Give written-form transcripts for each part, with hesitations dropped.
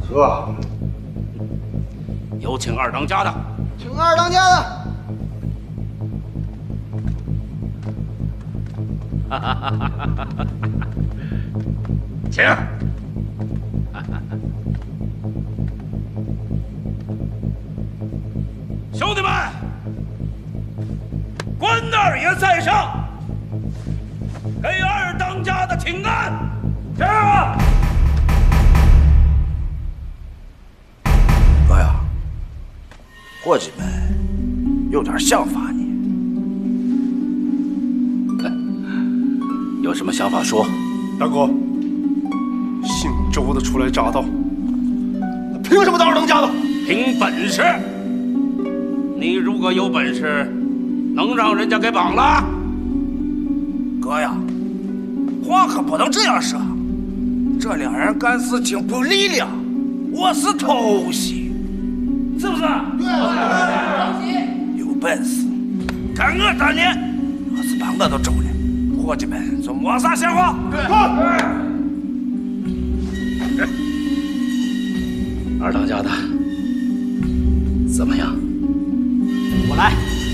哥， 有请二当家的。 请二当家的。 请。兄弟们，关二爷在上，给二当家的请安。是啊。 哥呀，伙计们有点想法呢。 有什么想法说？ 大哥，姓周的初来乍到，凭什么当二当家的？ 凭本事。你如果有本事，能让人家给绑了？ 哥呀，话可不能这样说。这两人干事情不力量，我是偷袭，是不是？对。有本事，干我当年，要是把我都周了，伙计们就没啥闲话。对。 二当家的，怎么样？ 我来。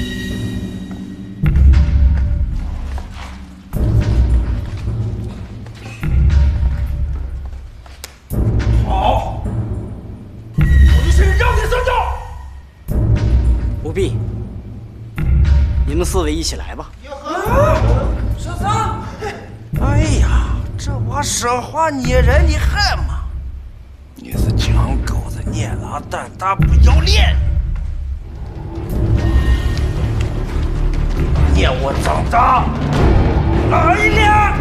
好，我就是让你上招。 不必，你们四位一起来吧。 说啥？哎呀，这娃说话捏人的很嘛！你是强狗子，蔫狼胆大，不要脸！捏我长大，来了！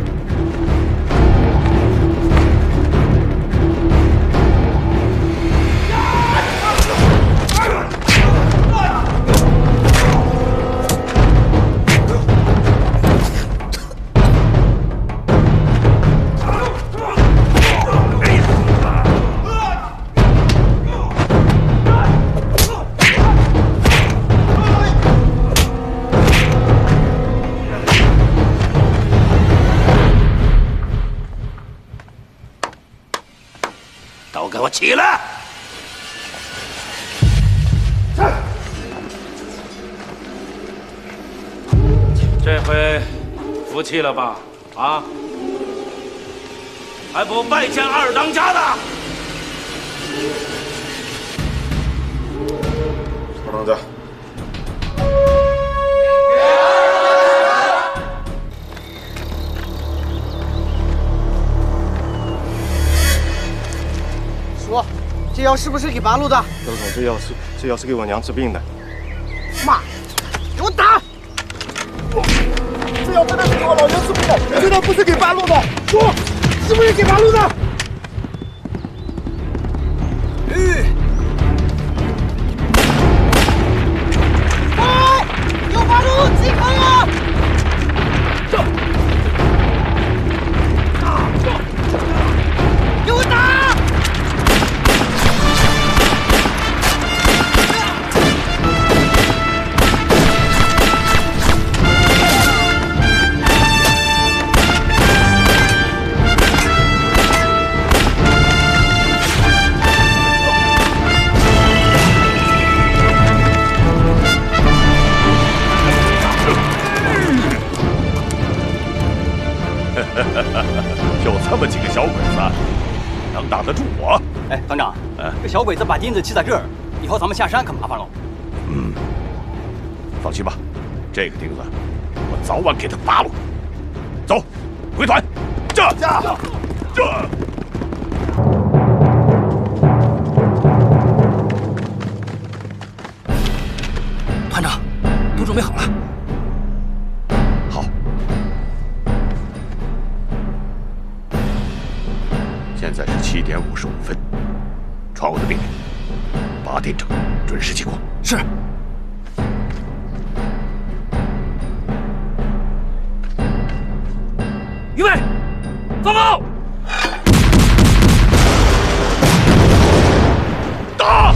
都给我起来！这回服气了吧？啊？还不拜见二当家的？ 二当家。 说，这药是不是给八路的？ 周总，这药是给我娘治病的。 妈，给我打！ 这药真的是给我老娘治病的，这药不是给八路的。说，是不是给八路的？ 哎，有八路击开呀！走，给我打！ 就这么几个小鬼子，能挡得住我？ 哎，团长，这小鬼子把钉子砌在这儿，以后咱们下山可麻烦喽。 嗯，放心吧，这个钉子我早晚给他扒了。走，回团，这。 团长，都准备好了。 好。现在是7点55分，传我的命令，8点整准时起火。 是。预备，放炮！ 打！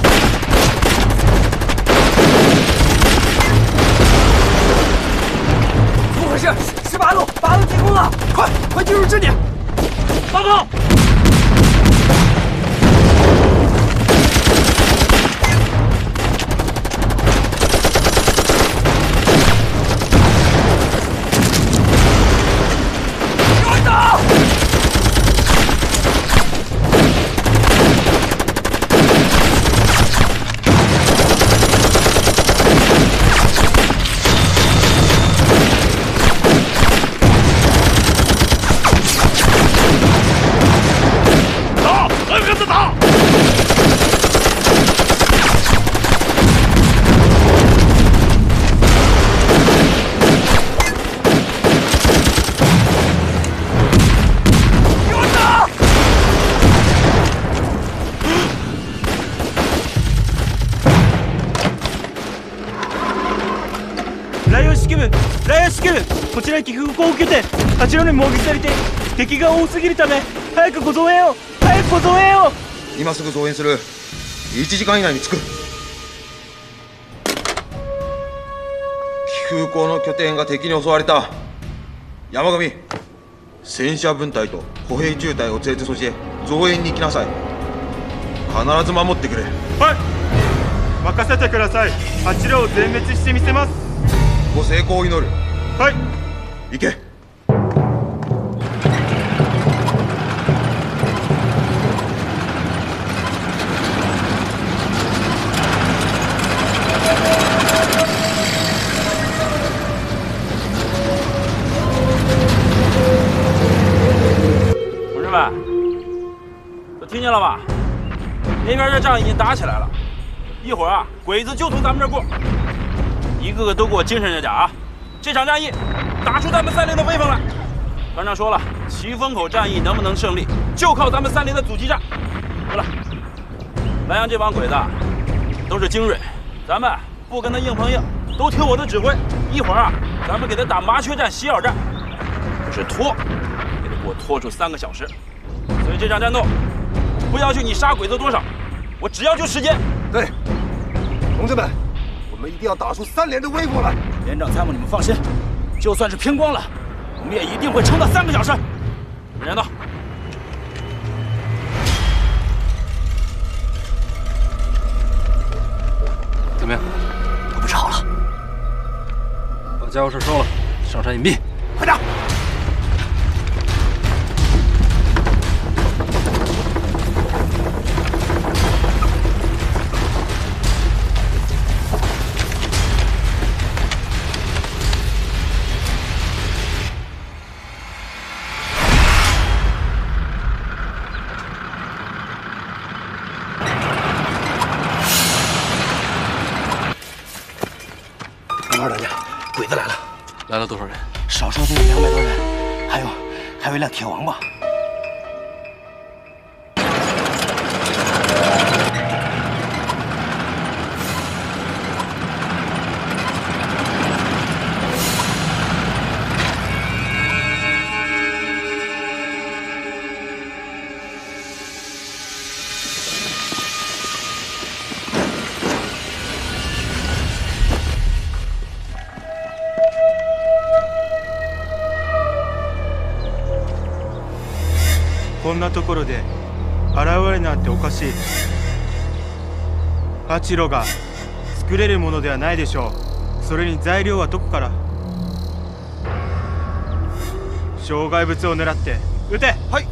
怎么回事？是八路进攻了！快进入支点！放炮！ こちらに機空砲を受けてあちらにもぎされて敵が多すぎるため早くご増援を早くご増援を。 今すぐ増援する。1時間以内に着く。機空港の拠点が敵に襲われた。山上、戦車分隊と歩兵中隊を連れてそして増援に行きなさい。必ず守ってくれ。 はい、任せてください。あちらを全滅してみせます。 ご成功を祈る。 はい、 行け。 同志们，都听见了吧？那边这仗已经打起来了，一会儿啊，鬼子就从咱们这儿过，一个个都给我精神着点啊！这场战役打出咱们三连的威风来。团长说了，旗风口战役能不能胜利，就靠咱们三连的阻击战。对了，莱阳这帮鬼子都是精锐，咱们不跟他硬碰硬，都听我的指挥。一会儿啊，咱们给他打麻雀战、洗耳战，就是拖，也得给我拖出3个小时。所以这场战斗，不要求你杀鬼子多少，我只要求时间。 对，同志们，我们一定要打出3连的威风来。 连长参谋，你们放心，就算是拼光了，我们也一定会撑到3个小时。人到。 怎么样？我不吵了。把家伙事收了，上山隐蔽。 快点！ 二大家，鬼子来了！ 来了多少人？ 少说得有200多人，还有一辆铁王八。 こんなところで現れなんておかしい。八路が作れるものではないでしょう。それに材料はどこから？障害物を狙って撃て。 はい。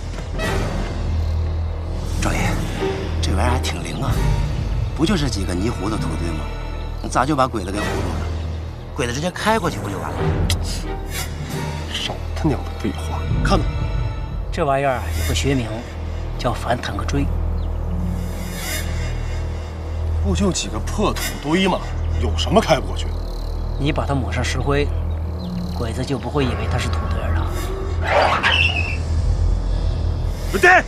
赵爷，这玩意儿还挺灵啊，不就是几个泥糊的土堆吗？咋就把鬼子给唬住了？鬼子直接开过去不就完了？ 少他娘的废话！看呢。 这玩意儿有个学名，叫反坦克锥。 不就几个破土堆吗？有什么开不过去？ 你把它抹上石灰，鬼子就不会以为它是土堆了。 撃て！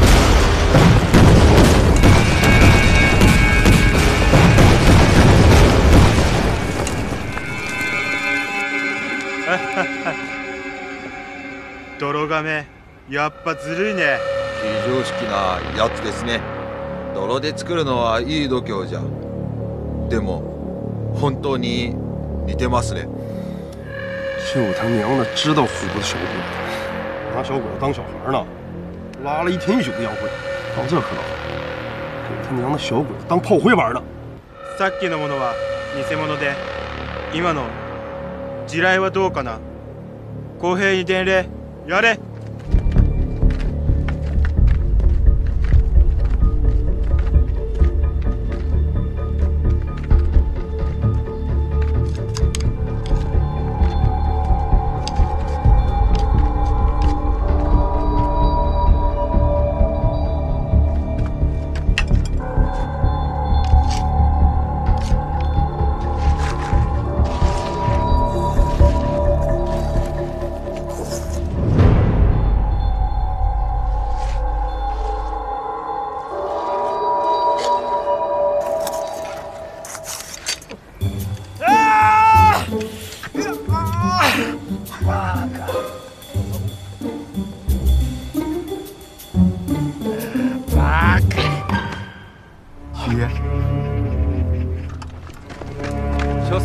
泥亀。やっぱずるいね。 非常識なやつですね。泥で作るのはいい度胸じゃ。でも本当に似てますね。 就他娘的知道虎的小鬼子，拿小鬼子当小孩呢，拉了一天一宿的洋会，到这可倒好，给他娘的小鬼子当炮灰玩呢。 さっきのものは偽物で、今の地雷はどうかな。公平に伝令やれ。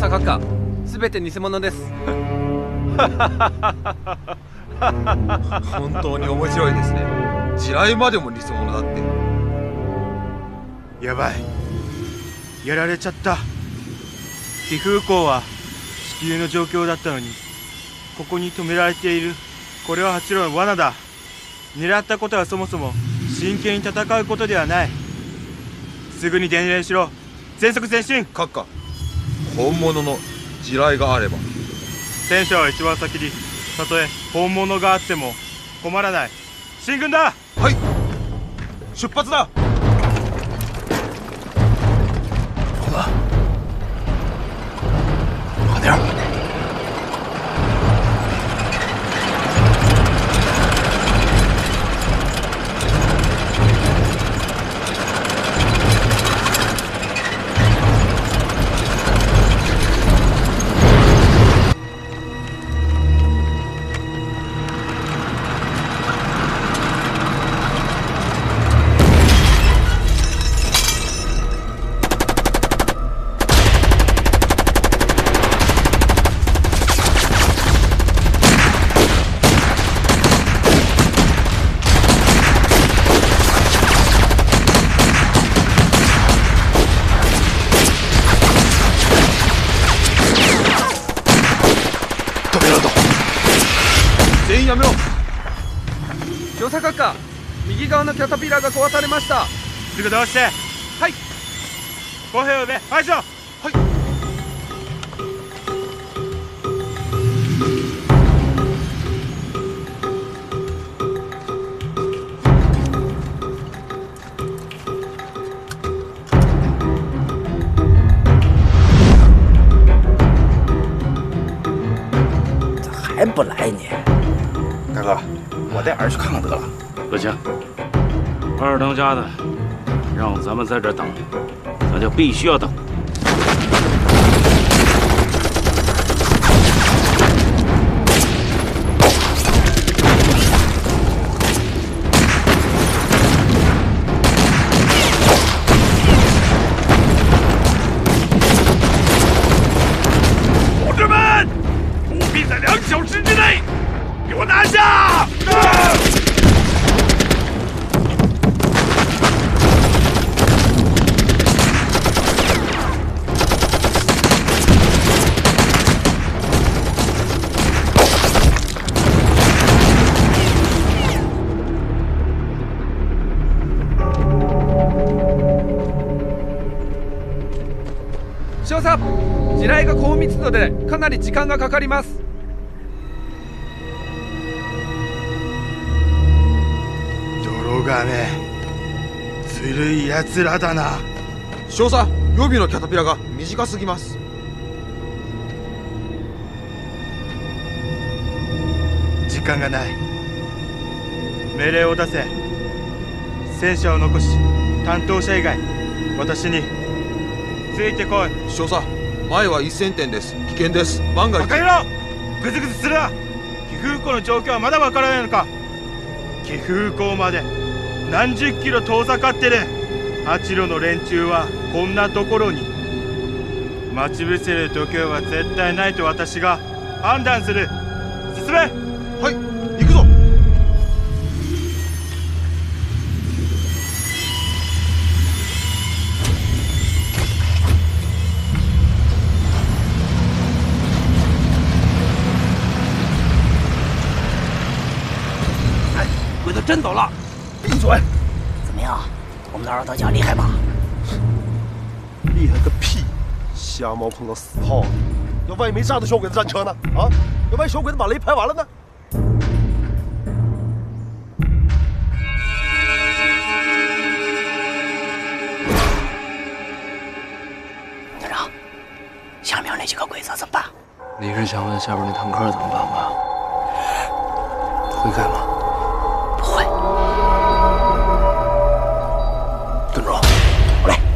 査閣下、すべて偽物です。 本当に面白いですね。地雷までも偽物だって。 やばい、やられちゃった。岐阜港は地球の状況だったのに、ここに止められている。これは八郎の罠だ。狙ったことはそもそも真剣に戦うことではない。すぐに伝令しろ。全速前進。 閣下、本物の地雷があれば。 戦車は一番先に。たとえ本物があっても困らない。進軍だ。 はい、出発だ。 快点！ 全員やめろ。 調査閣下、右側のキャタピラーが壊されました。 すぐどうして。 はい。 公平を呼べ。排除。はい。 还不来呢？ 大哥，我带儿去看看得了。 不行，二当家的让咱们在这儿等，咱就必须要等。 同志们，务必在2小时之内给我拿下！ 少佐、地雷が高密度でかなり時間がかかります。 泥亀、ずるいやつらだな。 少佐、予備のキャタピラが短すぎます。 時間がない。命令を出せ。戦車を残し、担当者以外私についてこい。 少佐、前は1000点です。危険です。万が一。 バカ野郎、グズグズするな。岐阜港の状況はまだわからないのか。岐阜港まで何十キロ遠ざかってる。八路の連中はこんなところに。待ち伏せる度胸は絶対ないと私が判断する。進め。 はい、行くぞ。 鬼子真走了！闭嘴！怎么样？我们的二当家厉害吧？ 厉害个屁！瞎猫碰到死耗子。要万一没炸到小鬼子战车呢？啊？要万一小鬼子把雷拍完了呢？ 团长，下面那几个鬼子怎么办？ 你是想问下边那坦克怎么办吧？会开吗？ 不会。跟着我，我来。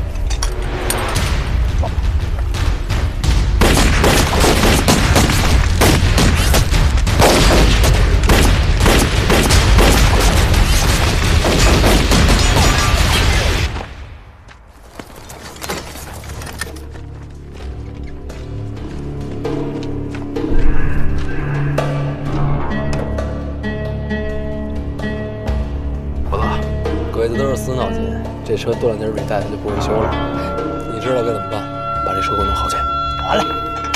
是死脑筋，这车多两年没带，它就不会修了。你知道该怎么办？把这车给我弄好去。 好嘞。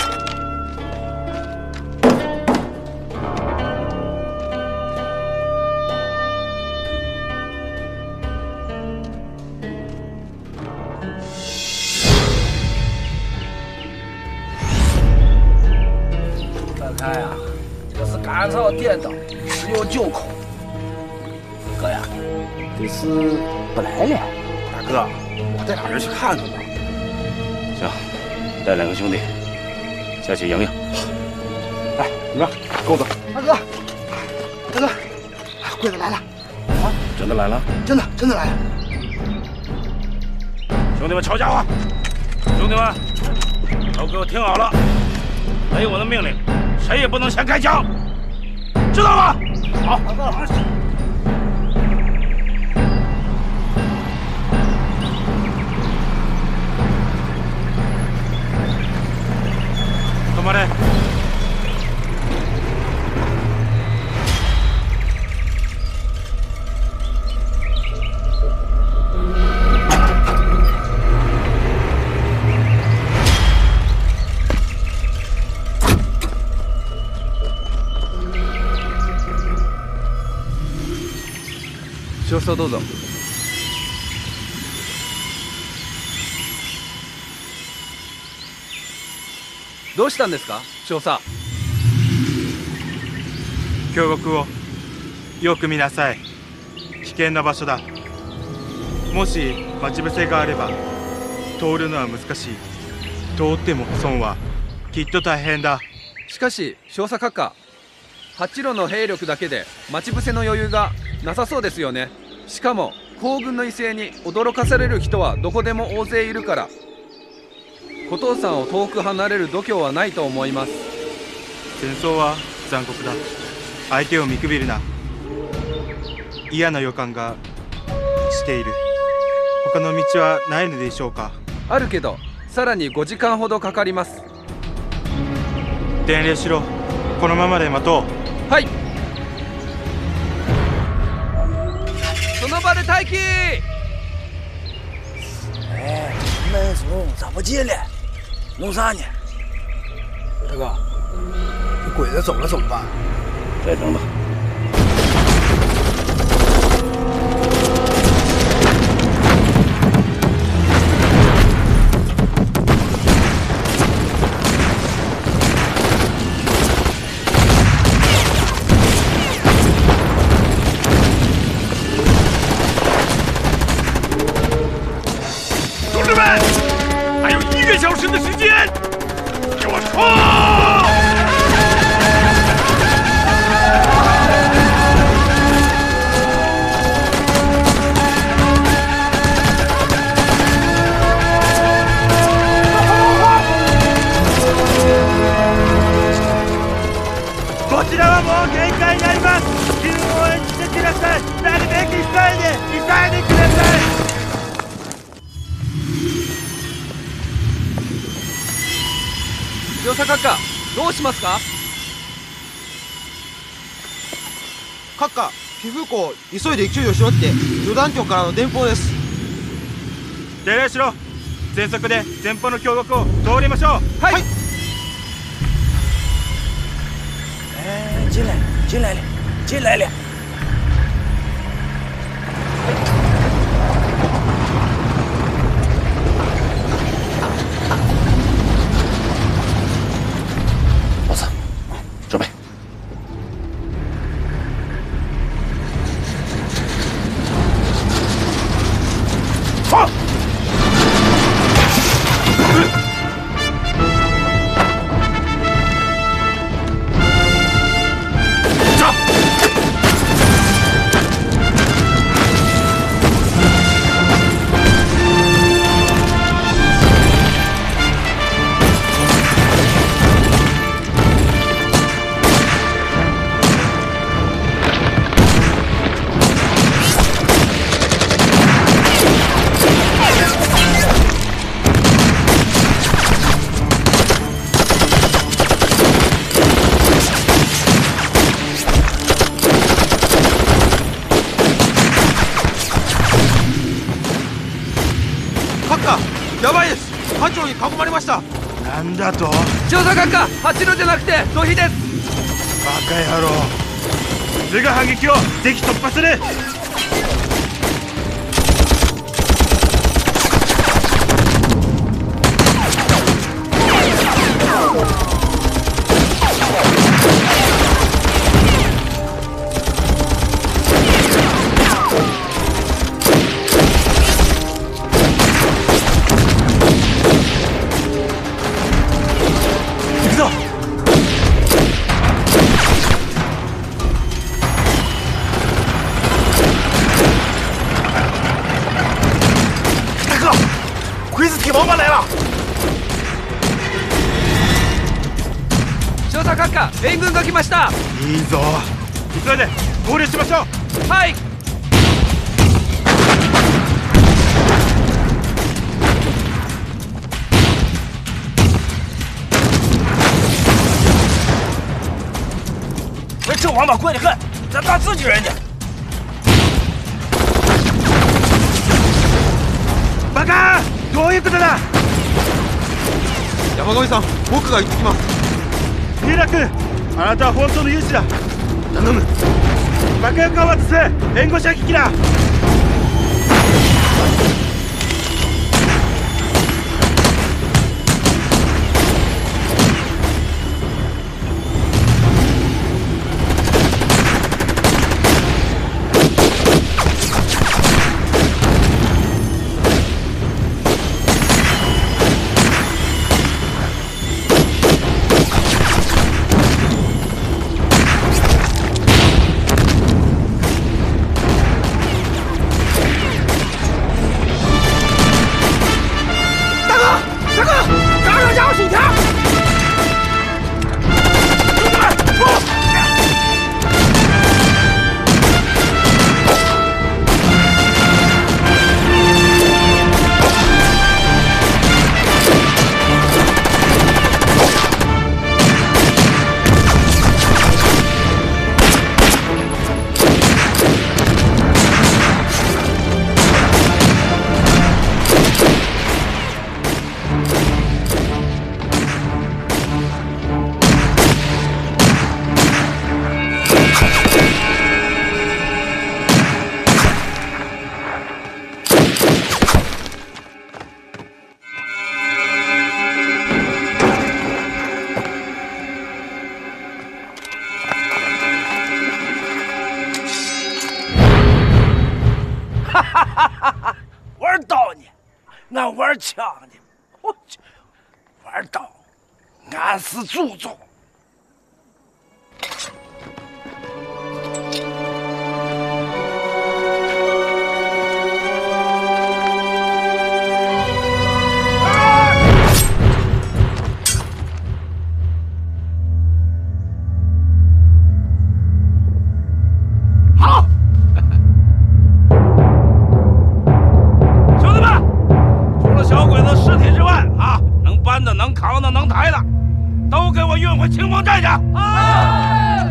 看看呀，这是干草颠倒，十有九空。哥呀，这是不来了。 大哥，我带俩人去看看吧。行，带两个兄弟下去迎迎。来，你们跟我走。 大哥，大哥，鬼子来了！ 啊，真的来了？ 真的来了！ 兄弟们，抄家伙！兄弟们，都给我听好了，没我的命令，谁也不能先开枪，知道吗？好，大哥。 止まれ。 少佐どうぞ。どうしたんですか、少佐。 京極をよく見なさい。危険な場所だ。もし待ち伏せがあれば通るのは難しい。通っても損はきっと大変だ。 しかし少佐閣下、8路の兵力だけで待ち伏せの余裕がなさそうですよね。しかも皇軍の威勢に驚かされる人はどこでも大勢いるから、小父さんを遠く離れる度胸はないと思います。 戦争は残酷だ。相手を見くびるな。嫌な予感がしている。他の道はないのでしょうか。 あるけど、さらに5時間ほどかかります。 伝令しろ。このままで待とう。 はい。その场的待機。 哎，门松咋不进来？弄啥呢？ 大哥，这鬼子走了怎么办？ 再等等。 小时的时间，给我冲！ こちらはもう限界になります。自分を応援してください。なるべく急いでください。 少佐閣下、どうしますか。 閣下、皮膚港急いで救助しろって旅団長からの電報です。 伝令しろ。全速で前方の峡谷を通りましょう。 はい。 进来了，进来了。 准备，放！上！ やばいです。班長に囲まれました。 なんだと？ 調査閣下、8路じゃなくて土肥です。 バカ野郎。すぐ反撃を敵突破する。 援軍が来ました。 いいぞ。急いで合流しましょう。 はい。 这王八贵得很，咱打自己人家。 バカ！どういうことだ？ 山上さん、僕が行ってきます。 三浦君、あなたは本当の勇士だ。頼む。爆薬を渡す。援護射撃だ。 玩枪的，我去，玩刀，俺是祖宗。 好。小鬼子尸体之外啊，能搬的、能扛的、能抬的，都给我运回清风寨去！哎！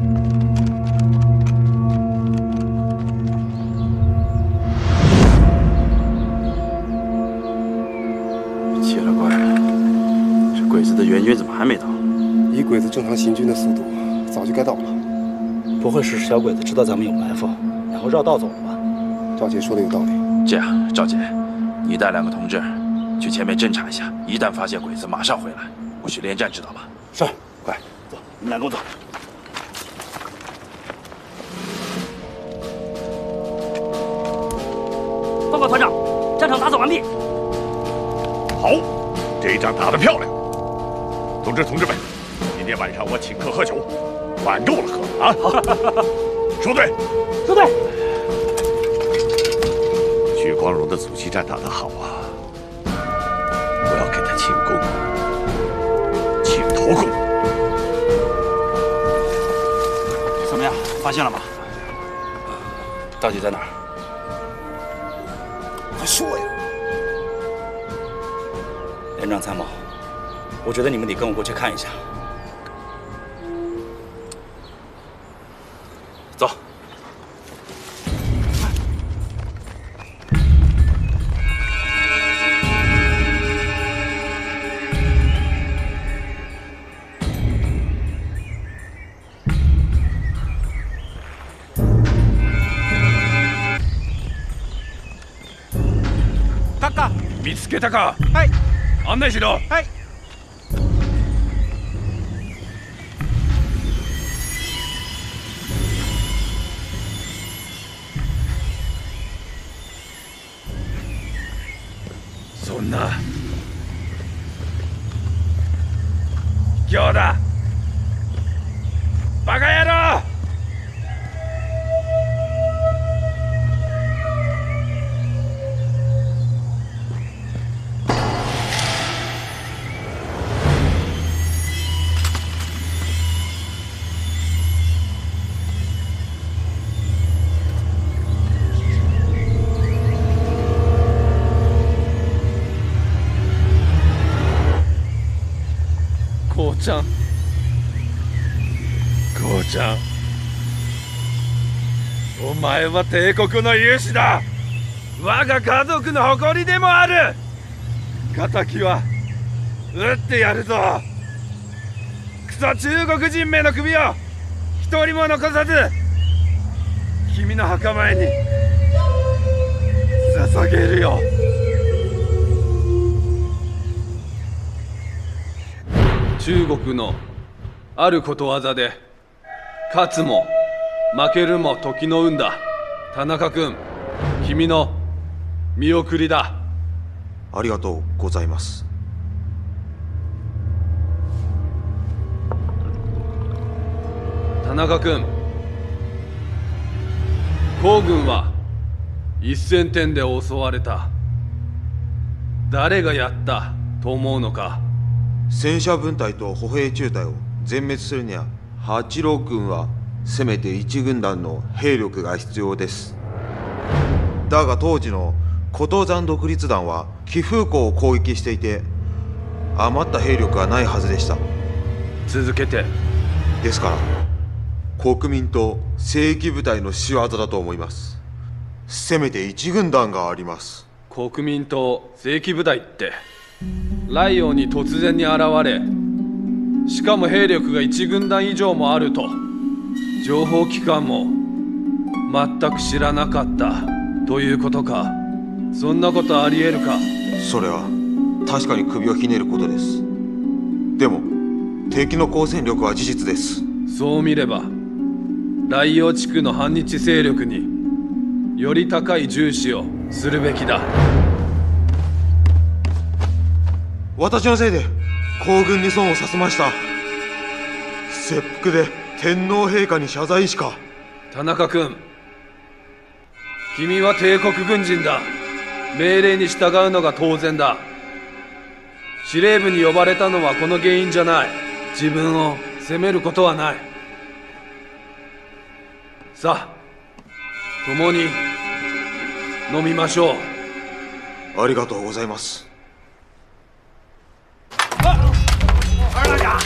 奇了怪了，这鬼子的援军怎么还没到？ 以鬼子正常行军的速度，早就该到了。 不会是小鬼子知道咱们有埋伏，然后绕道走了吧？ 赵杰说的有道理。 这样，赵杰。你带2个同志去前面侦查一下，一旦发现鬼子，马上回来，不许恋战，知道吧？ 是， 快走，你们俩跟我走。 报告团长，战场打扫完毕。 好，这一仗打得漂亮。同志们，今天晚上我请客喝酒，碗够了喝啊！收队， 收队。 许光荣的阻击战打得好啊！我要给他庆功，请头功。 怎么样？发现了吗？ 到底在哪儿？ 快说呀！ 连长参谋，我觉得你们得跟我过去看一下。 走。 閣下。 見つけたか。 はい。 案内しろ。 はい。 そんな卑怯だ。バカ野郎。こうちゃん、こうちゃん、お前は帝国の勇士だ。我が家族の誇りでもある。敵は撃ってやるぞ。クソ中国人めの首を一人も残さず君の墓前に捧げるよ。中国のあることわざで、勝つも負けるも時の運だ。田中君、君の見送りだ。 ありがとうございます。 田中君、皇軍は1000点で襲われた。誰がやったと思うのか。 戦車分隊と歩兵中隊を全滅するには八郎軍はせめて1軍団の兵力が必要です。だが当時の古東山独立団は貴風港を攻撃していて余った兵力がないはずでした。 続けて。 ですから国民と正規部隊の仕業だと思います。せめて1軍団があります。 国民と正規部隊ってライオンに突然に現れ、しかも兵力が1軍団以上もあると、情報機関も全く知らなかったということか。そんなことありえるか。 それは確かに首をひねることです。でも敵の交戦力は事実です。 そう見れば大陽地区の反日勢力により高い重視をするべきだ。 私のせいで皇軍に損をさせました。切腹で天皇陛下に謝罪しか。 田中君、君は帝国軍人だ。命令に従うのが当然だ。司令部に呼ばれたのはこの原因じゃない。自分を責めることはない。さあ、共に飲みましょう。ありがとうございます。 二大家，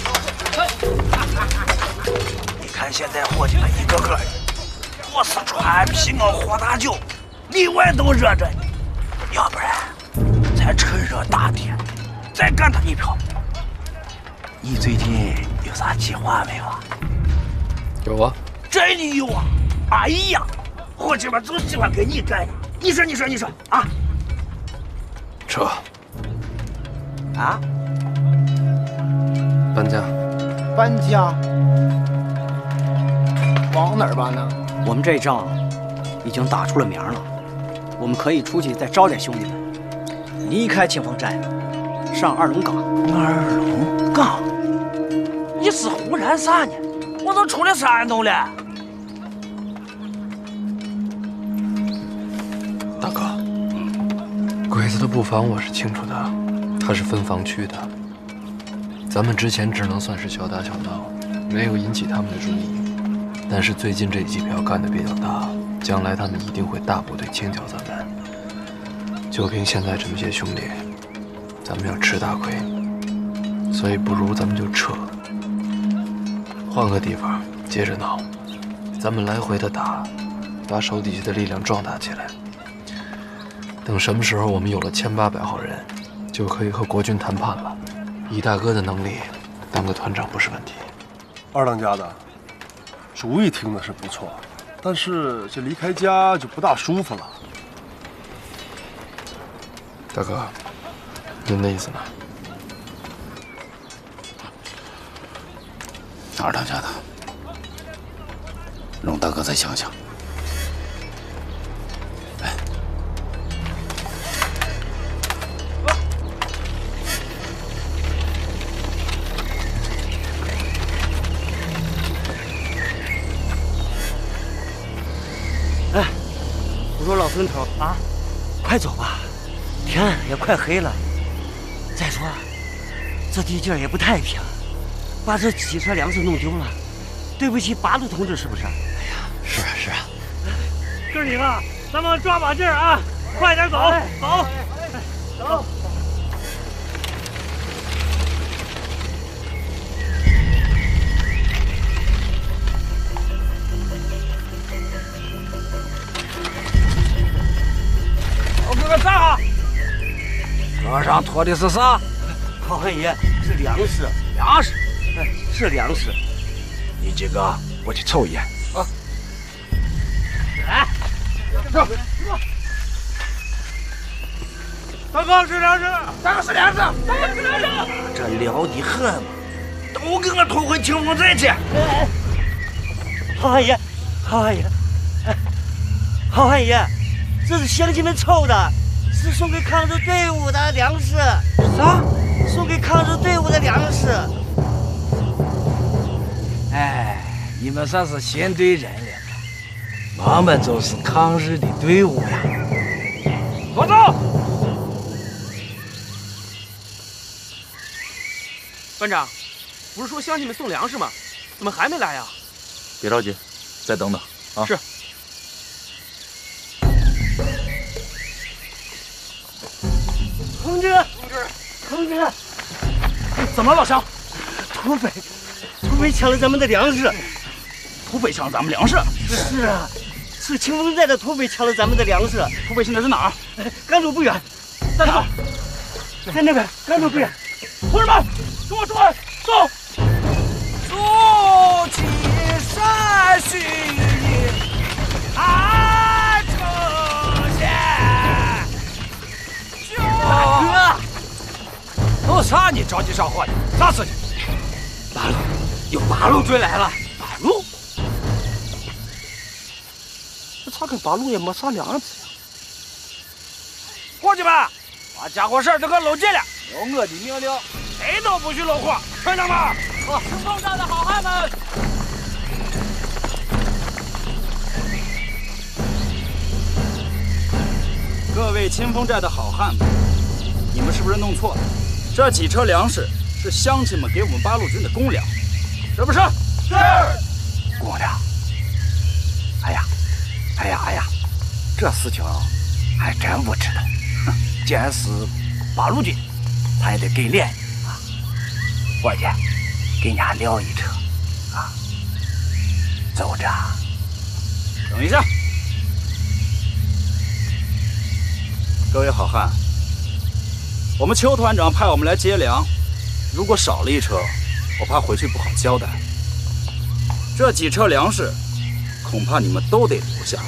你看现在伙计们一个个的，我是川皮我喝大酒，里外都热着呢。要不然，咱趁热打铁，再干他一票。你最近有啥计划没有啊？ 有啊。 真的有啊！哎呀，伙计们就喜欢跟你干呀！你说啊？ 撤。 啊？ 搬家。 搬家？往哪儿搬呢？我们这仗已经打出了名了，我们可以出去再招点兄弟们，离开清风寨，上二龙岗。 二龙岗？你是胡乱啥呢？我都出了山东了。 大哥，鬼子的布防我是清楚的，他是分防区的。咱们之前只能算是小打小闹，没有引起他们的注意。但是最近这几票干得比较大，将来他们一定会大部队清剿咱们。就凭现在这么些兄弟，咱们要吃大亏，所以不如咱们就撤，换个地方接着闹。咱们来回的打，把手底下的力量壮大起来。等什么时候我们有了1800号人，就可以和国军谈判了。以大哥的能力，当个团长不是问题。 二当家的，主意听的是不错，但是这离开家就不大舒服了。 大哥，您的意思呢？ 二当家的，容大哥再想想。来， 哎，我说老孙头啊，快走吧，天也快黑了。再说，这地界也不太平。 把这几车粮食弄丢了，对不起八路同志，是不是？哎呀，是啊是啊。 哥儿几个，咱们抓把劲儿啊，快点走，走，走。 老哥哥站好。车上拖的是啥？ 好汉爷，是粮食。 粮食。 是粮食， 你几个过去瞅一眼啊！ 来，走。大哥是粮食， 大哥是粮食， 大哥是粮食。 这撩的很嘛， 都给我拖回清风寨去！ 好汉爷，好汉爷，好汉爷，这是乡亲们凑的，是送给抗日队伍的粮食。 啥？ 送给抗日队伍的粮食。 哎，你们算是先对人了，我们就是抗日的队伍呀！ 我走。班长，不是说乡亲们送粮食吗？怎么还没来呀？ 别着急，再等等啊。 是。 同志，同志， 怎么了，老乡？ 土匪抢了咱们的粮食， 土匪抢咱们粮食？ 是啊，是清风寨的土匪抢了咱们的粮食。 土匪现在在哪儿？ 甘州不远。 在哪儿？ 在那边，甘州不远。 同志们，跟我出来，走！ 筑起山须安城县。 大哥，都啥你着急上火的？啥事情？ 八路。 有八路追来了， 八路？这咋跟八路也没啥两样子呀？ 伙计们，把家伙事儿都给搂紧了，有我的命令，谁都不许漏活。村长们， 好，清风寨的好汉们， 各位清风寨的好汉们，你们是不是弄错了？这几车粮食是乡亲们给我们八路军的公粮。 是不是？ 是。公粮。哎呀，这事情还真不知道。哼，既然是八路军，咱也得给脸啊。伙计，给人家撂一车啊。走着。 等一下，各位好汉，我们邱团长派我们来接粮，如果少了一车。 我怕回去不好交代，这几车粮食，恐怕你们都得留下。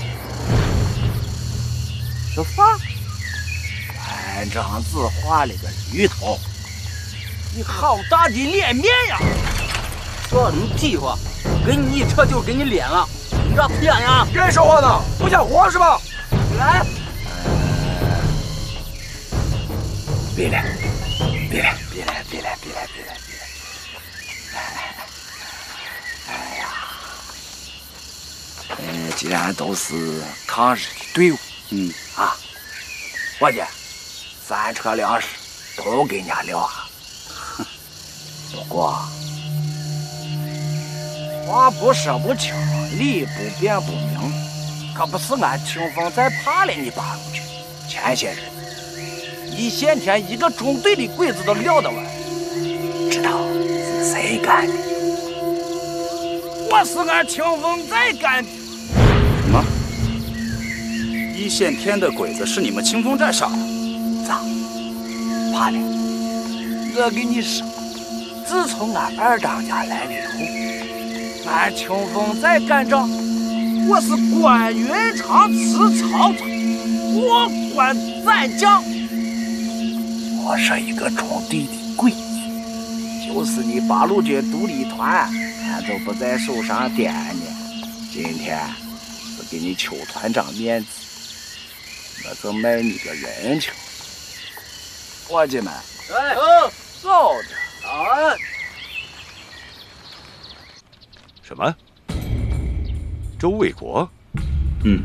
说啥？团长自画了个鱼头，你好大的脸面呀！ 说什么屁话？给你一车就给你脸了，你这屁呀！ 跟人说话呢，不讲活是吧？ 来， 别来！既然都是抗日的队伍，伙计，3车粮食都给人家撂下。不过话不说不清，理不辩不明，可不是俺清风寨怕了你八路军。前些日子，一线天一个中队的鬼子都撂得完，知道是谁干的？我是俺清风寨干的。 什么？一线天的鬼子是你们清风寨杀的？ 咋？怕了？我跟你说，自从俺二当家来了以后，俺清风寨干仗，我是关云长吃曹操，我管战将， 我是一个种地的规矩，就是你八路军独立团，俺就不在手上掂呢。今天是给你邱团长面子，我就卖你个人情。伙计们，走着。 什么？周卫国？ 嗯。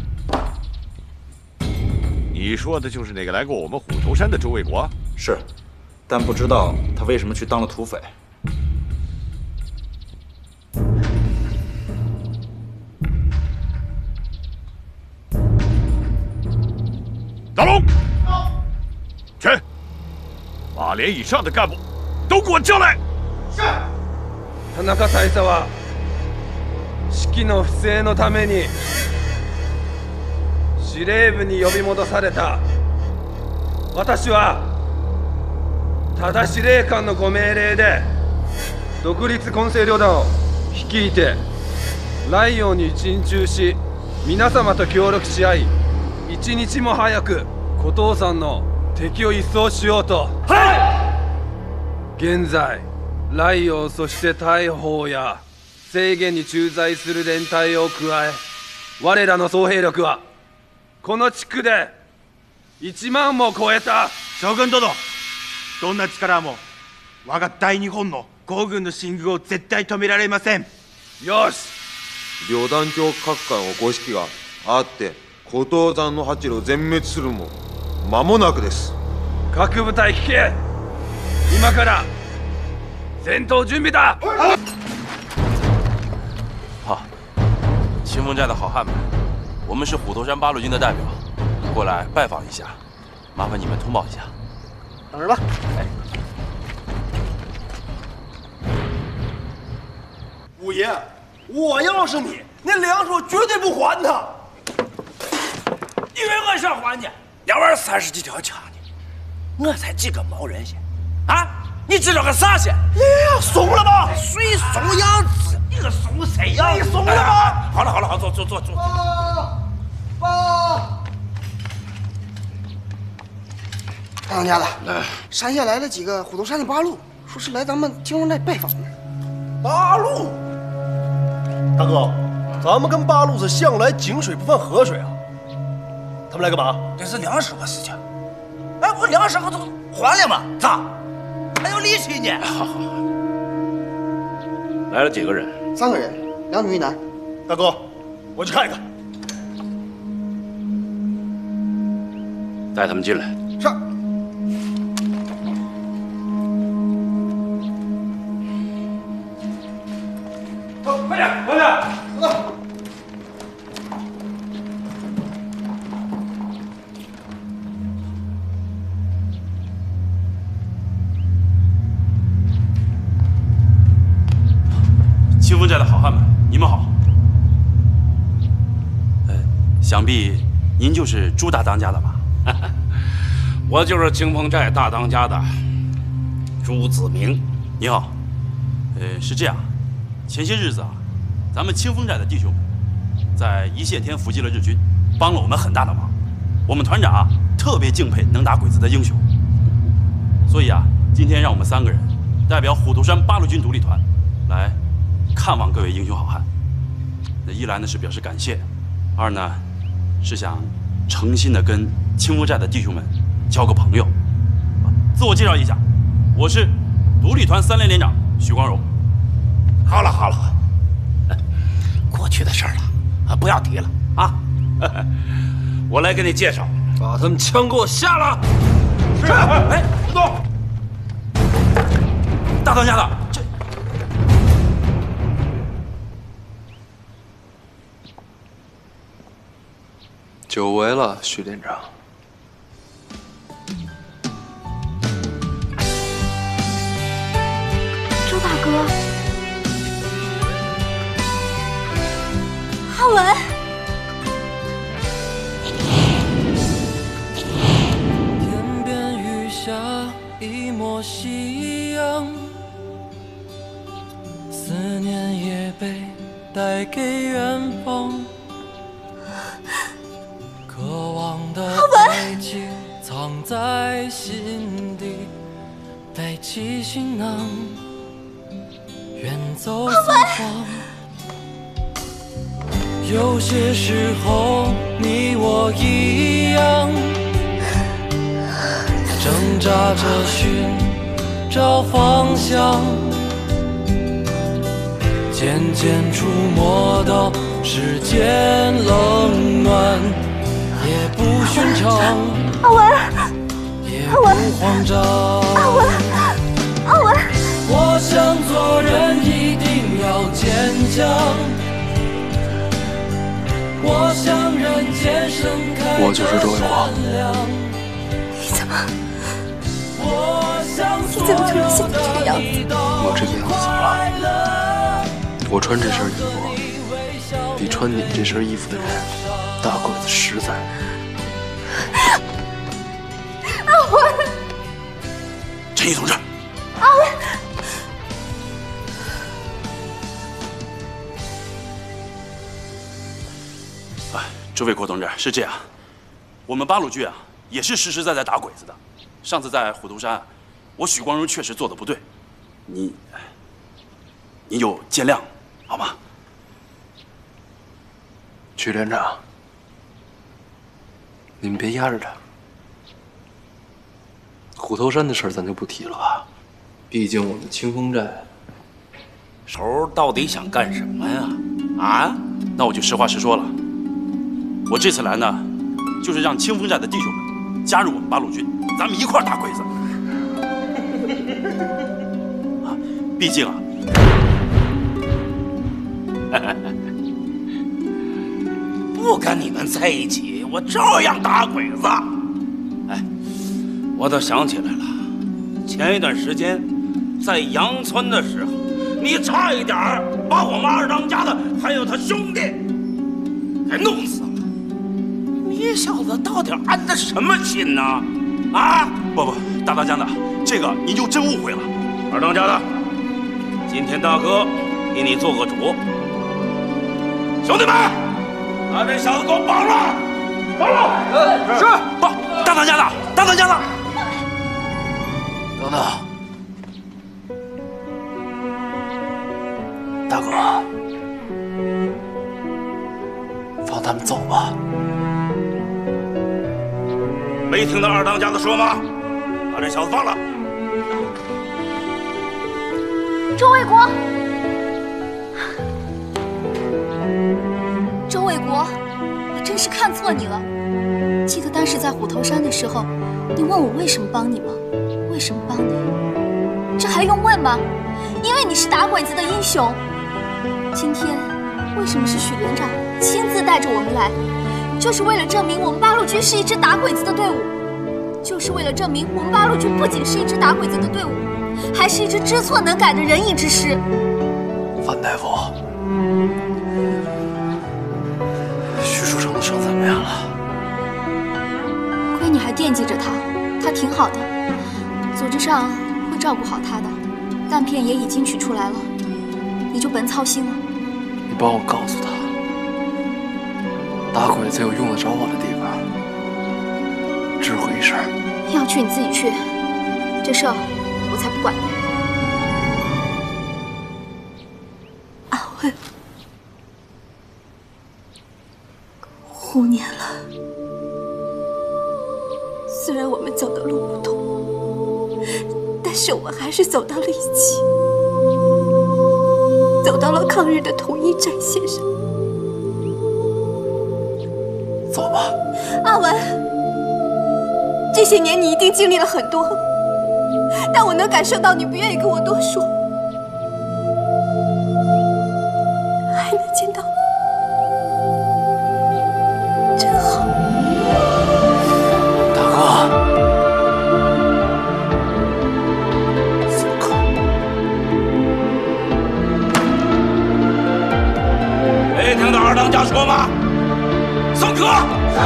你说的就是那个来过我们虎头山的周卫国？ 是，但不知道他为什么去当了土匪。 大龙，去，8连以上的干部都给我叫来。 是。田中大佐は式の不正のために司令部に呼び戻された。私はただ司令官のご命令で独立混成旅団を率いてライオンに進駐し、皆様と協力し合い、一日も早く古藤さんの敵を一掃しようと。はい。現在ライオンそして大砲や制限に駐在する連隊を加え、我らの総兵力はこの地区で1万も超えた。 将軍殿、どんな力も我が大日本の皇軍の進軍を絶対止められません。 よし。 両団長各艦をご指揮があって古藤山の八路全滅するも間もなくです。 各部隊聞け。今から戦闘準備だ。 好，清风寨的好汉们，我们是虎头山八路军的代表，过来拜访一下，麻烦你们通报一下。 等着吧。哎，五爷，我要是你，那粮食我绝对不还他。 你以为我想还你？两碗30几条枪呢，我才几个毛人些，啊！你知道个啥些？ 呀，怂了吧？ 谁怂样子？你个怂谁样子？ 你怂了吗？ 好了好了好，坐。 爸，大当家的，山下来了几个虎头山的八路，说是来咱们清风寨拜访的。 八路，大哥，咱们跟八路是向来井水不犯河水啊。他们来干嘛？ 这是粮食的事情。哎，我粮食不都还了吗？咋？还有利息呢？ 好，来了几个人 ？3个人，2女1男。 大哥，我去看一看。 带他们进来。 是。 快点，快点，走。 清风寨的好汉们，你们好。想必您就是朱大当家的吧？ 我就是清风寨大当家的朱子明。 你好。是这样，前些日子啊，咱们清风寨的弟兄们在一线天伏击了日军，帮了我们很大的忙。我们团长啊，特别敬佩能打鬼子的英雄，所以啊，今天让我们3个人代表虎头山八路军独立团来看望各位英雄好汉。那一来呢是表示感谢，二呢是想诚心的跟清风寨的弟兄们交个朋友。自我介绍一下，我是独立团3连连长许光荣。 好了，过去的事儿了，不要提了啊！我来给你介绍， 把他们枪给我下了。 是。哎，不动！大当家的，这久违了，许连长。 周大哥。阿文， 天边雨下一抹夕阳，思念也被带给远方，渴望的爱情草藏在心底，背起行囊，远走四方。有些时候，你我一样，挣扎着寻找方向，渐渐触摸到世间冷暖，也不寻常。 阿文， 也不慌张。 阿文，阿文， 我想做人一定要坚强，我想人间盛开。 我就是周卫国。 你怎么突然现在这个样子？ 我这个样子怎么了？我穿这身衣服，比穿你这身衣服的人大个子实在。 阿文， 陈毅同志， 阿文， 周卫国同志，是这样，我们八路军啊，也是实实在在打鬼子的。上次在虎头山，我许光荣确实做的不对，您就见谅，好吗？ 曲连长，你们别压着他。虎头山的事儿咱就不提了吧，毕竟我们清风寨头到底想干什么呀？ 啊？那我就实话实说了，我这次来呢，就是让清风寨的弟兄们加入我们八路军，咱们一块儿打鬼子。啊，毕竟啊， 不跟你们在一起，我照样打鬼子。哎，我倒想起来了，前一段时间在杨村的时候，你差一点把我们二当家的还有他兄弟给弄死了。你小子到底安的什么心呢？啊！ 不，大当家的，这个您就真误会了。 二当家的，今天大哥给你做个主，兄弟们，把这小子给我绑了！绑了！ 是。不，大当家的，大当家的。 等等，大哥，放他们走吧。 没听到二当家的说吗？把这小子放了！ 周卫国，周卫国，我真是看错你了。记得当时在虎头山的时候，你问我为什么帮你吗？为什么帮你？这还用问吗？因为你是打鬼子的英雄。今天为什么是许连长亲自带着我们来？就是为了证明我们八路军是一支打鬼子的队伍，就是为了证明我们八路军不仅是一支打鬼子的队伍，还是一支知错能改的仁义之师。 范大夫，徐书成的伤怎么样了？ 亏你还惦记着他，他挺好的，组织上会照顾好他的，弹片也已经取出来了，你就甭操心了。 你帮我告诉他。打鬼子有用得着我的地方，指挥一声。 要去你自己去，这事儿我才不管呢。阿文，5年了，虽然我们走的路不同，但是我们还是走到了一起，走到了抗日的统一战线上。 走吧， 阿文，这些年你一定经历了很多，但我能感受到你不愿意跟我多说。还能见到你，真好。 大哥， 宋可，没听到二当家说吗？宋可，是。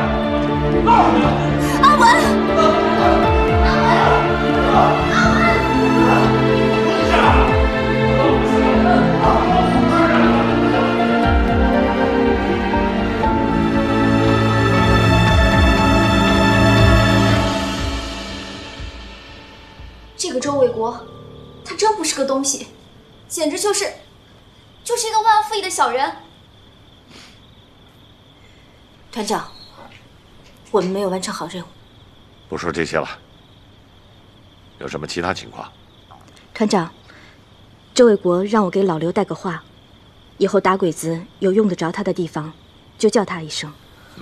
阿文，阿文，阿文。 这个周卫国，他真不是个东西，简直就是一个忘恩负义的小人。 团长，我们没有完成好任务。 不说这些了，有什么其他情况？ 团长，周卫国让我给老刘带个话，以后打鬼子有用得着他的地方，就叫他一声。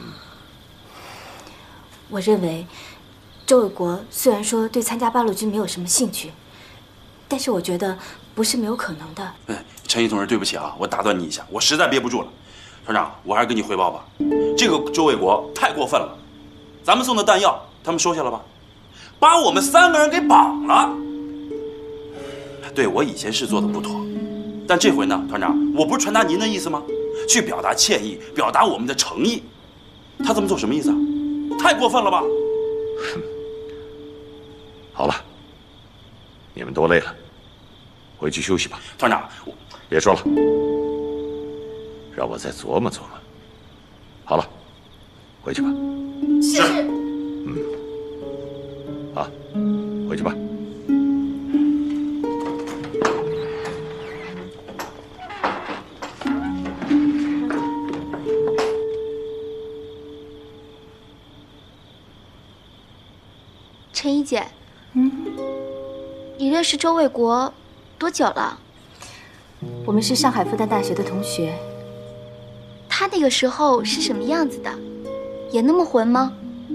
我认为，周卫国虽然说对参加八路军没有什么兴趣，但是我觉得不是没有可能的。 陈毅同志，对不起啊，我打断你一下，我实在憋不住了。团长，我还是跟你汇报吧，这个周卫国太过分了，咱们送的弹药他们收下了吧，把我们3个人给绑了。对，我以前是做的不妥，但这回呢，团长，我不是传达您的意思吗？去表达歉意，表达我们的诚意。他这么做什么意思啊？太过分了吧！ 好了，你们都累了，回去休息吧。 团长， 别说了，让我再琢磨琢磨。好了，回去吧。 是。 好，回去吧。 陈一姐，你认识周卫国多久了？ 我们是上海复旦大学的同学。 他那个时候是什么样子的？也那么混吗？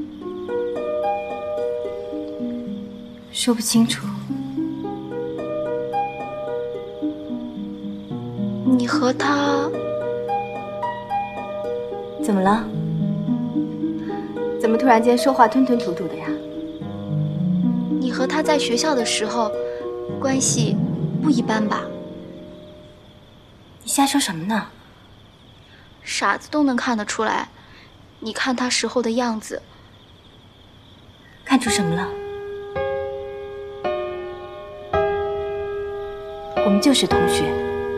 说不清楚。 你和他怎么了？怎么突然间说话吞吞吐吐的呀？ 你和他在学校的时候，关系不一般吧？ 你瞎说什么呢？ 傻子都能看得出来，你看他时候的样子。 看出什么了？我们就是同学，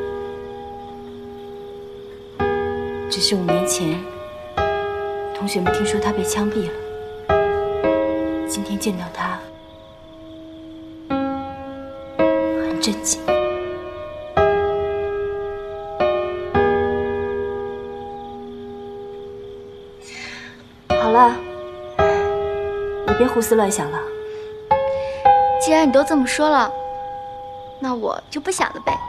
只是5年前，同学们听说他被枪毙了，今天见到他。震惊。好了，你别胡思乱想了。 既然你都这么说了，那我就不想了呗。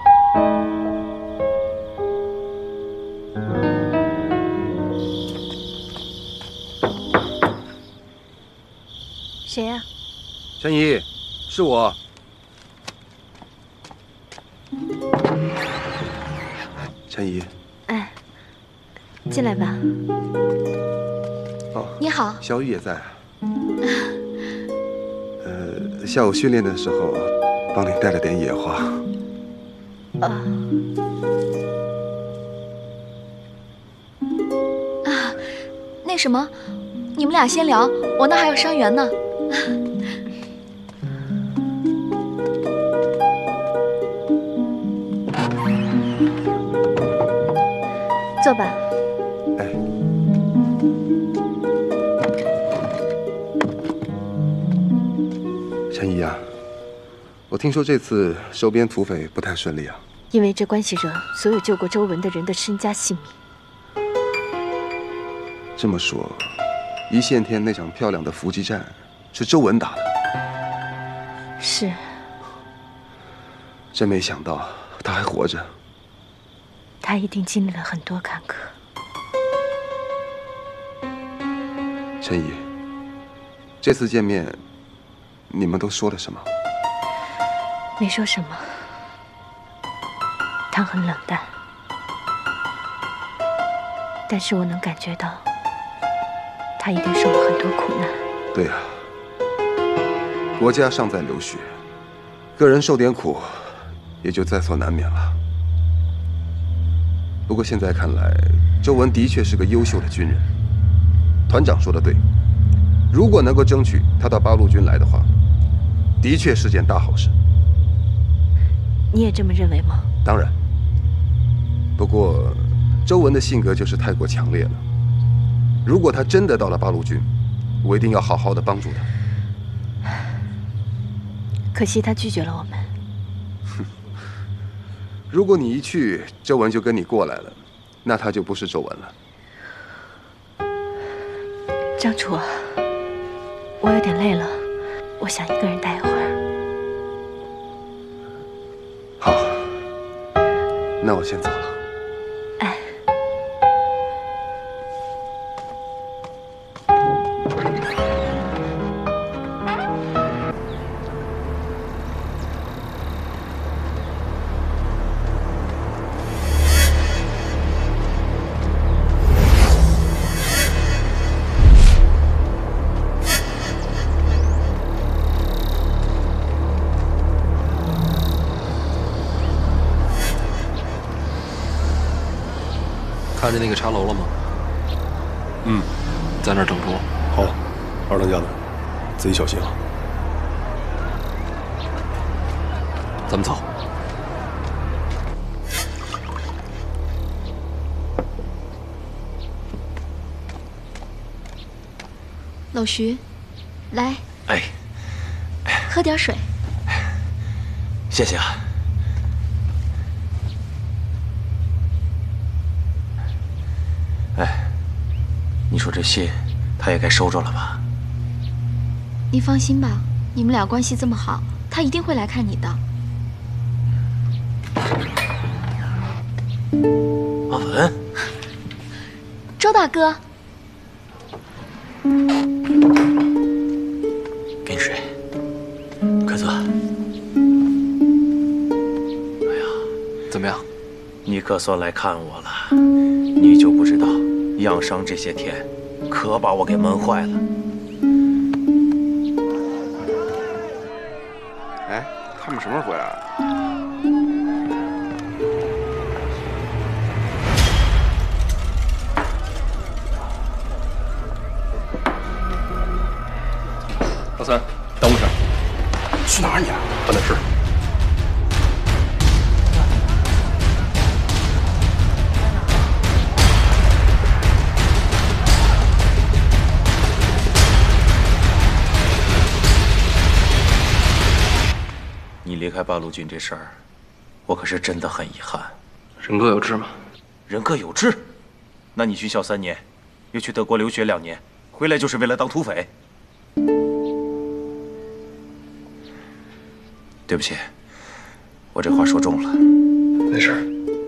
谁呀？ 陈怡，是我。陈怡， 哎，进来吧。 哦， 你好， 小雨也在。下午训练的时候，帮你带了点野花。 那什么，你们俩先聊，我那还有伤员呢。 坐吧。 哎，陈怡啊，我听说这次收编土匪不太顺利啊。 因为这关系着所有救过周文的人的身家性命。 这么说，一线天那场漂亮的伏击战是周文打的？ 是。 真没想到他还活着。 他一定经历了很多坎坷。 陈怡，这次见面，你们都说了什么？ 没说什么。他很冷淡，但是我能感觉到，他一定受了很多苦难。 对呀，国家尚在流血，个人受点苦，也就在所难免了。不过现在看来，周文的确是个优秀的军人。团长说的对，如果能够争取他到八路军来的话，的确是件大好事。 你也这么认为吗？ 当然。不过，周文的性格就是太过强烈了。如果他真的到了八路军，我一定要好好的帮助他。 可惜他拒绝了我们。 如果你一去，周文就跟你过来了，那他就不是周文了。 张楚，我有点累了，我想一个人待一会儿。 好，那我先走了。 哎。 看见那个茶楼了吗？ 嗯， 在那儿等着我。 好，二当家的，自己小心啊。 咱们走。 老徐，来， 哎， 喝点水。 谢谢啊。哎，你说这信，他也该收着了吧？ 你放心吧，你们俩关系这么好，他一定会来看你的。 阿文， 周大哥， 给你水。奎子，哎呀， 怎么样？ 你可算来看我了。你就不知道，养伤这些天，可把我给闷坏了。 哎，他们什么时候回来啊？ 老三，耽误事儿。 去哪儿你？ 办点事。 你离开八路军这事儿，我可是真的很遗憾。 人各有志嘛。 人各有志？那你军校3年，又去德国留学2年，回来就是为了当土匪？对不起，我这话说重了。 没事。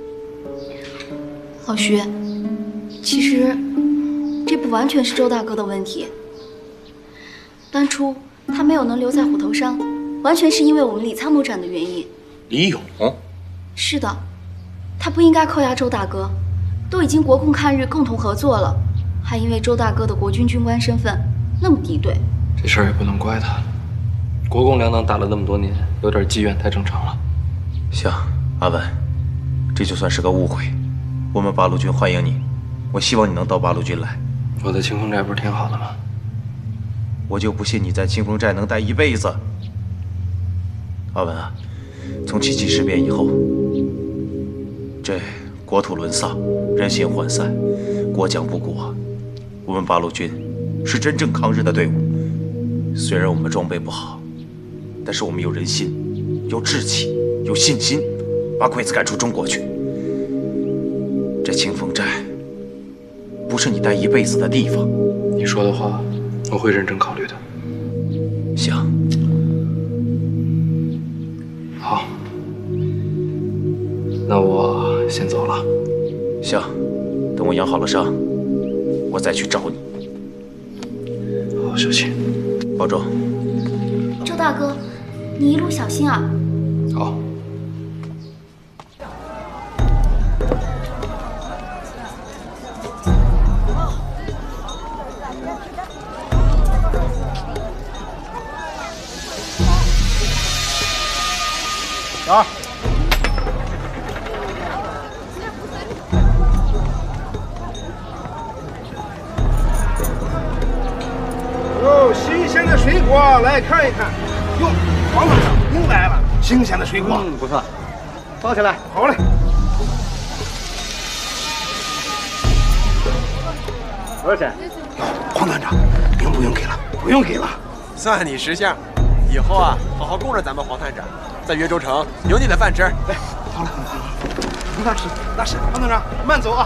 老徐，其实这不完全是周大哥的问题。当初他没有能留在虎头山，完全是因为我们李参谋长的原因。 李勇？ 是的，他不应该扣押周大哥，都已经国共抗日共同合作了，还因为周大哥的国军军官身份那么敌对。 这事儿也不能怪他，国共两党打了那么多年，有点积怨太正常了。 行，阿文，这就算是个误会。我们八路军欢迎你，我希望你能到八路军来。 我在清风寨不是挺好的吗？ 我就不信你在清风寨能待一辈子。阿文啊，从7·7事变以后，这国土沦丧，人心涣散，国将不国。我们八路军是真正抗日的队伍。虽然我们装备不好，但是我们有人心，有志气，有信心，把鬼子赶出中国去。这清风寨不是你待一辈子的地方。 你说的话，我会认真考虑的。 行。 好，那我先走了。 行，等我养好了伤，我再去找你。 好，小心， 保重。 周大哥，你一路小心啊。 好。 啊！哟，新鲜的水果，来看一看。哟，王团长您来了，新鲜的水果。 不错，包起来。 好嘞。 多少钱？ 哟，黄团长，您不用给了，不用给了。 算你识相。 以后啊，好好供着咱们黄探长，在越州城有你的饭吃。来， 好了，那是，黄探长慢走啊。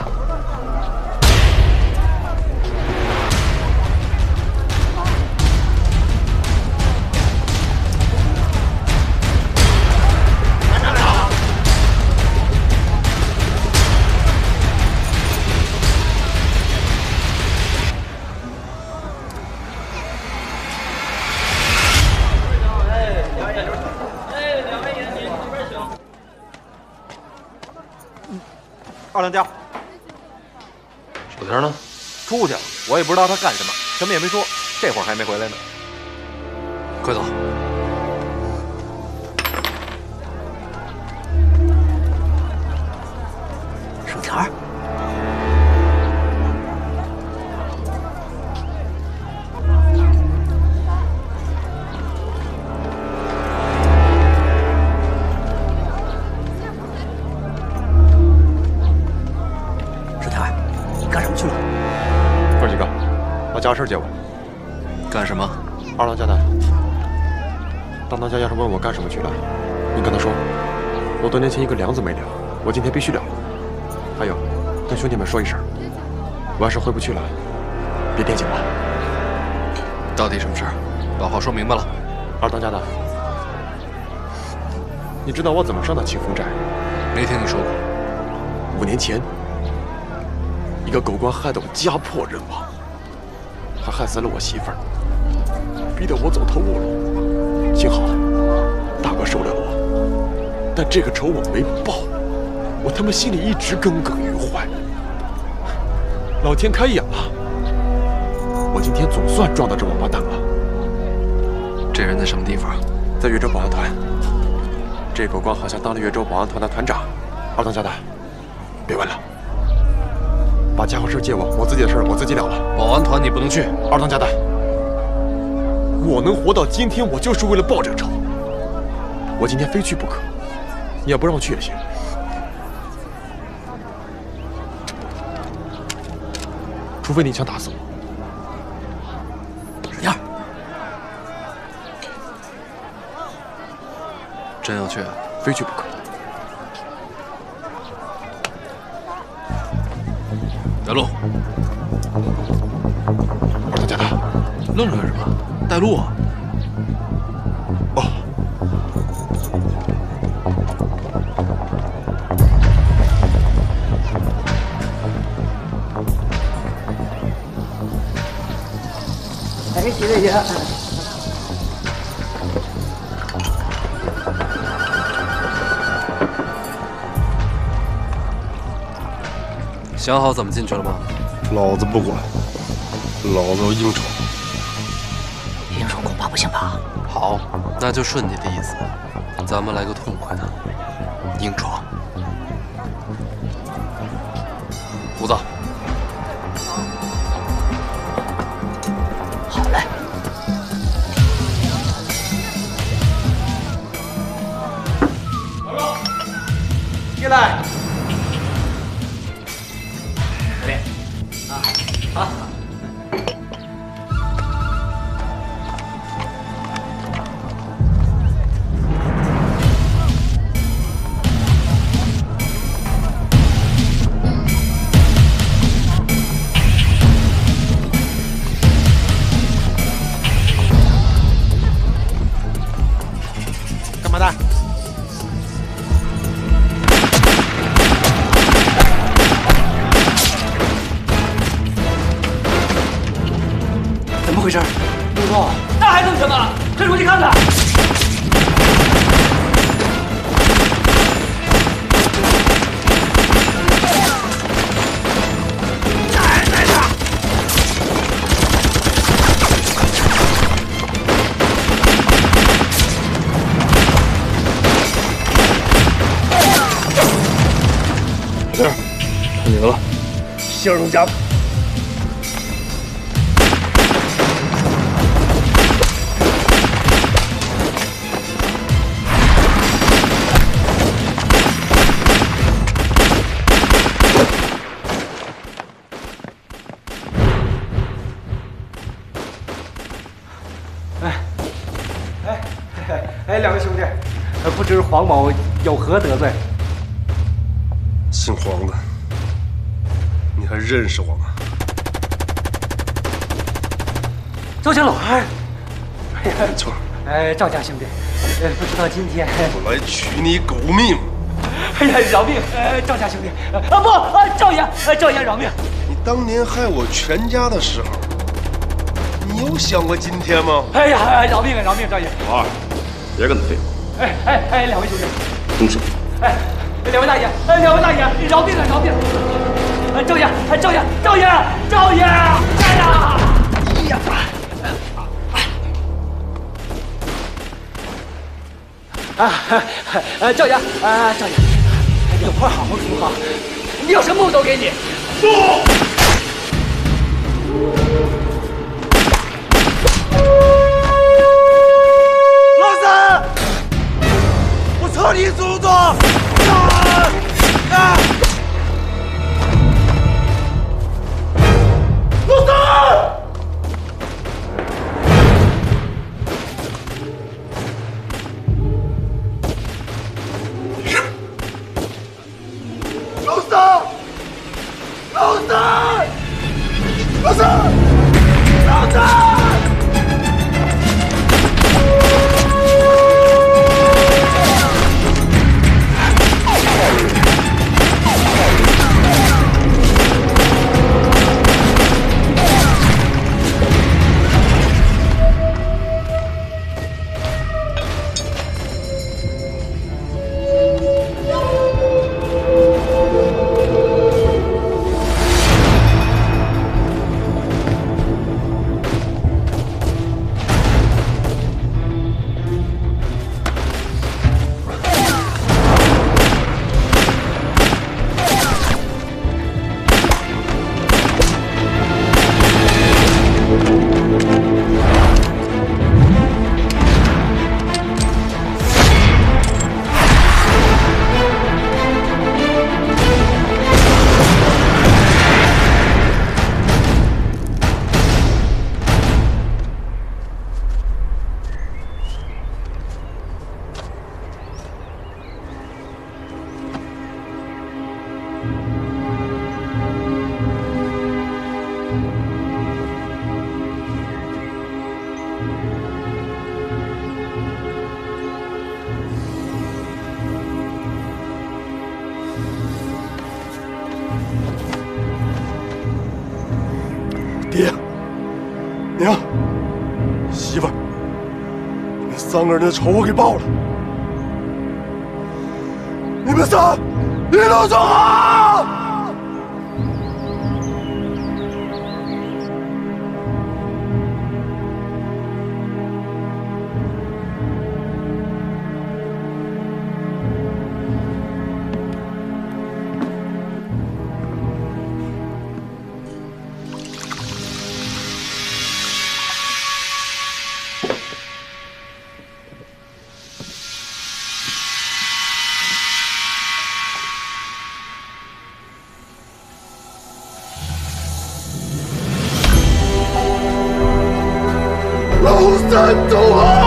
二当家， 薯条呢？ 出去了，我也不知道他干什么，什么也没说，这会儿还没回来呢。 快走！ 薯条。 家事借我， 干什么？ 二当家的，当当家要是问我干什么去了，你跟他说，我多年前一个梁子没了，我今天必须了。还有，跟兄弟们说一声，我要是回不去了，别惦记我。 到底什么事儿？把话说明白了。 二当家的，你知道我怎么上的清风寨？ 没听你说过。 5年前，一个狗官害得我家破人亡。还害死了我媳妇儿，逼得我走投无路。幸好大哥收留了我，但这个仇我没报，我他妈心里一直耿耿于怀。老天开眼了，我今天总算撞到这王八蛋了。 这人在什么地方？ 在越州保安团。这狗官好像当了越州保安团的团长。二当家的，别问了。把家伙事借我，我自己的事我自己了了。 保安团你不能去。 二当家的，我能活到今天，我就是为了报这个仇。我今天非去不可，你要不让我去也行。除非你想打死我。 水燕， 真要去， 非去不可。 带路。 二当家的， 愣着干什么？带路啊！ 哦。 哎，徐队长。 想好怎么进去了吗？ 老子不管，老子要应酬。 应酬恐怕不行吧？ 好，那就顺你的意思，咱们来个痛快的应酬。鼓噪。 好嘞。 进来。 好。 干嘛的？ 怎么回事？ 不知道。 那还等什么？快出去看看！ 小弟儿，看你的了，先生家。 哎， 哎，两位兄弟，不知黄某有何得罪？ 姓黄的，你还认识我吗？ 周家老二。哎呀， 没错。 哎，赵家兄弟，不知道今天我来取你狗命！ 哎呀，饶命！赵家兄弟，不，赵爷饶命！ 你当年害我全家的时候，你有想过今天吗？ 哎呀，饶命啊，饶命，赵爷！ 老二，别跟他废话。 哎，两位兄弟， 动手！ 哎，两位大爷，饶命啊，饶命！赵爷！哎呀！赵爷，有话好好说哈，你有什么我都给你。不， 老三，我操你祖宗！老三！ 爹，娘，媳妇儿，你们3个人的仇我给报了。你们仨一路走好！老三走啊！